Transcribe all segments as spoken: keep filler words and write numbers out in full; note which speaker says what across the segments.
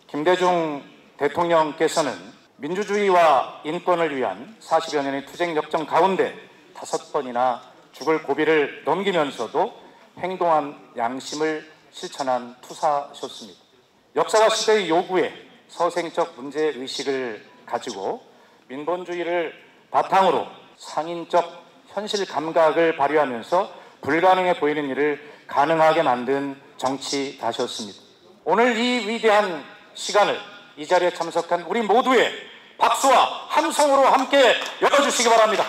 Speaker 1: 김대중 대통령께서는 민주주의와 인권을 위한 사십여 년의 투쟁 역정 가운데 다섯 번이나 죽을 고비를 넘기면서도 행동한 양심을 실천한 투사셨습니다. 역사와 시대의 요구에 서생적 문제의식을 가지고 민본주의를 바탕으로 상인적 현실 감각을 발휘하면서 불가능해 보이는 일을 가능하게 만든 정치가셨습니다. 오늘 이 위대한 시간을 이 자리에 참석한 우리 모두의 박수와 함성으로 함께 열어주시기 바랍니다.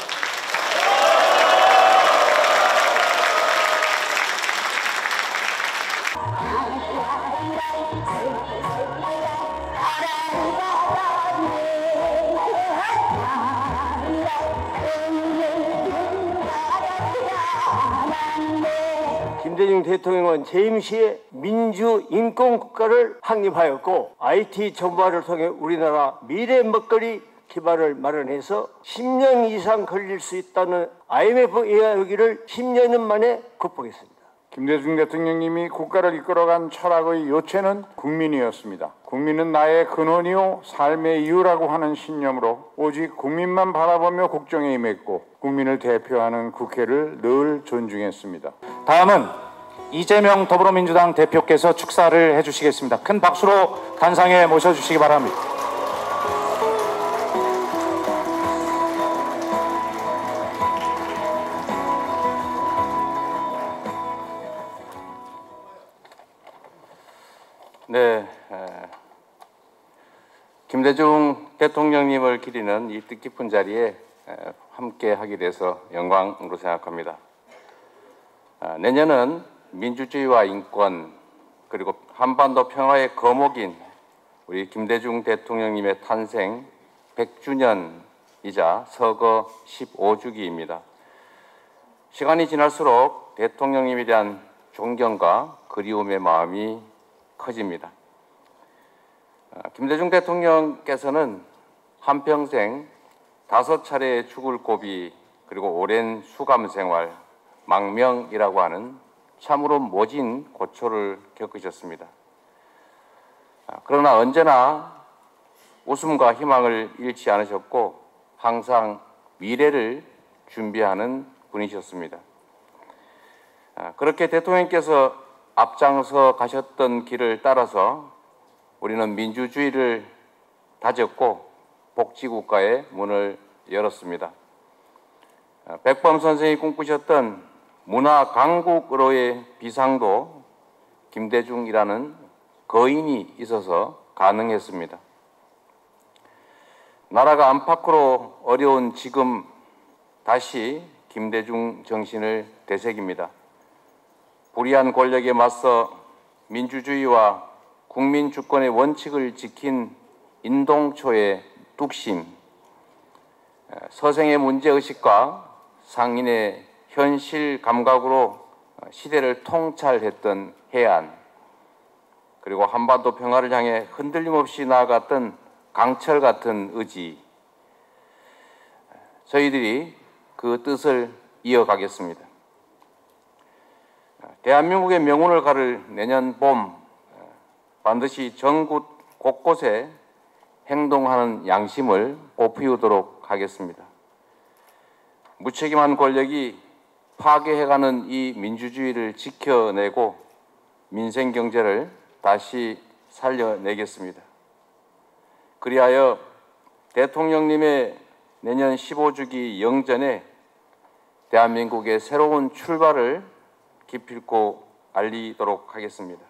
Speaker 2: 김대중 대통령은 재임 시에 민주인권국가를 확립하였고 아이티 전반을 통해 우리나라 미래 먹거리 기반을 마련해서 십 년 이상 걸릴 수 있다는 아이엠에프 이야기를 십 년 만에 극복했습니다.
Speaker 3: 김대중 대통령님이 국가를 이끌어간 철학의 요체는 국민이었습니다. 국민은 나의 근원이요 삶의 이유라고 하는 신념으로 오직 국민만 바라보며 국정에 임했고 국민을 대표하는 국회를 늘 존중했습니다.
Speaker 1: 다음은 이재명 더불어민주당 대표께서 축사를 해주시겠습니다. 큰 박수로 단상에 모셔주시기 바랍니다.
Speaker 4: 네, 에, 김대중 대통령님을 기리는 이 뜻깊은 자리에 에, 함께 하게 돼서 영광으로 생각합니다. 아, 내년은 민주주의와 인권 그리고 한반도 평화의 거목인 우리 김대중 대통령님의 탄생 백 주년이자 서거 십오 주기입니다. 시간이 지날수록 대통령님에 대한 존경과 그리움의 마음이 커집니다. 김대중 대통령께서는 한평생 다섯 차례의 죽을 고비 그리고 오랜 수감 생활, 망명이라고 하는 참으로 모진 고초를 겪으셨습니다. 그러나 언제나 웃음과 희망을 잃지 않으셨고 항상 미래를 준비하는 분이셨습니다. 그렇게 대통령께서 앞장서 가셨던 길을 따라서 우리는 민주주의를 다졌고 복지국가의 문을 열었습니다. 백범 선생이 꿈꾸셨던 문화 강국으로의 비상도 김대중이라는 거인이 있어서 가능했습니다. 나라가 안팎으로 어려운 지금 다시 김대중 정신을 되새깁니다. 불의한 권력에 맞서 민주주의와 국민 주권의 원칙을 지킨 인동초의 뚝심, 서생의 문제의식과 상인의 현실 감각으로 시대를 통찰했던 해안, 그리고 한반도 평화를 향해 흔들림 없이 나아갔던 강철 같은 의지, 저희들이 그 뜻을 이어가겠습니다. 대한민국의 명운을 가를 내년 봄 반드시 전국 곳곳에 행동하는 양심을 꽃피우도록 하겠습니다. 무책임한 권력이 파괴해가는 이 민주주의를 지켜내고 민생 경제를 다시 살려내겠습니다. 그리하여 대통령님의 내년 십오 주기 영전에 대한민국의 새로운 출발을 기필코 알리도록 하겠습니다.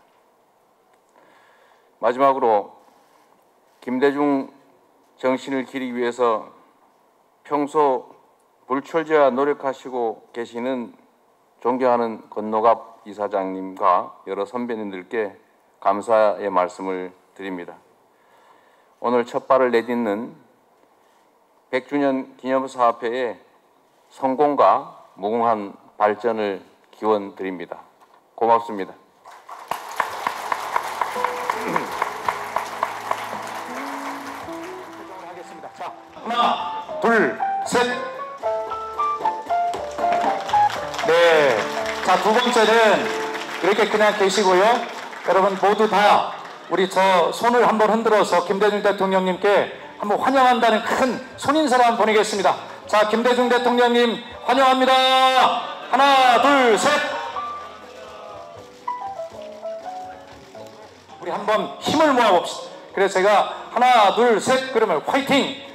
Speaker 4: 마지막으로 김대중 정신을 기리기 위해서 평소 불철저야 노력하시고 계시는 존경하는 권노갑 이사장님과 여러 선배님들께 감사의 말씀을 드립니다. 오늘 첫 발을 내딛는 백 주년 기념사업회의 성공과 무궁한 발전을 기원 드립니다. 고맙습니다.
Speaker 1: 하겠습니다. 자, 하나, 둘, 셋. 네. 자, 두 번째는 이렇게 그냥 계시고요. 여러분 모두 다 우리 저 손을 한번 흔들어서 김대중 대통령님께 한번 환영한다는 큰 손인사를 한번 보내겠습니다. 자, 김대중 대통령님 환영합니다. 하나, 둘, 셋. 우리 한번 힘을 모아봅시다. 그래서 제가 하나, 둘, 셋 그러면 화이팅!